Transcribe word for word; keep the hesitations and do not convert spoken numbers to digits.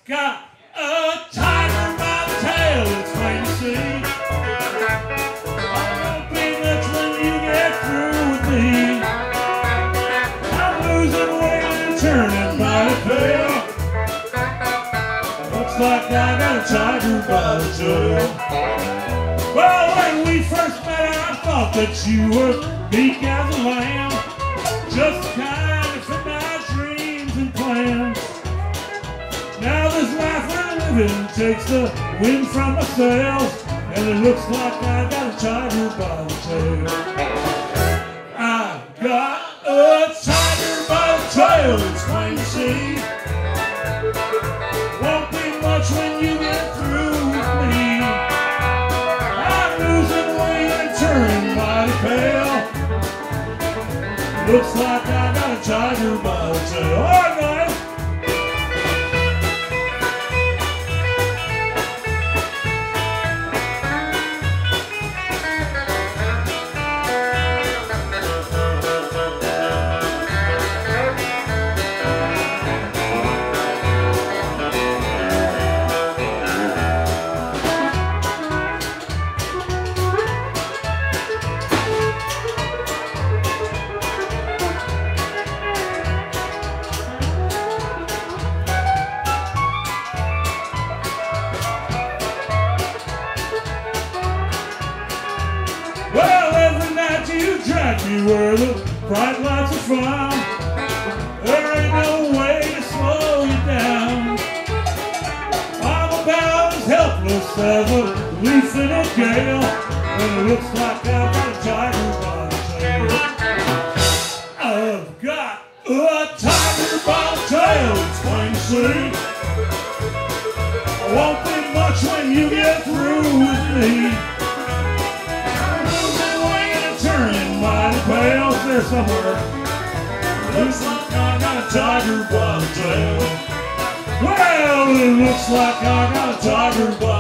got a tiger by the tail, it's plain to see. I won't be much when you get through with me. I'm losing weight and turning by the tail. Looks like I got a tiger by the tail. Well, when we first met, I thought that you were meek as a lamb, just the kind of fit my dreams and plans. Now this life we're living takes the wind from my sails, and it looks like I got a tiger by the tail. I got a tiger by the tail, it's plain to see. Won't be much when you get through with me. I'm losing weight and turning mighty pale. Looks like I got a tiger by the tail. All right, guys. Well, every night you drag me where the bright lights are found. There ain't no way to slow you down. I'm about as helpless as a leaf in a gale, and it looks like I've got a tiger by the tail. I've got a tiger by the tail, it's plain to see. I won't be much when you get through with me. Pales there somewhere. Looks like I got a tiger by the tail. Well, it looks like I got a tiger by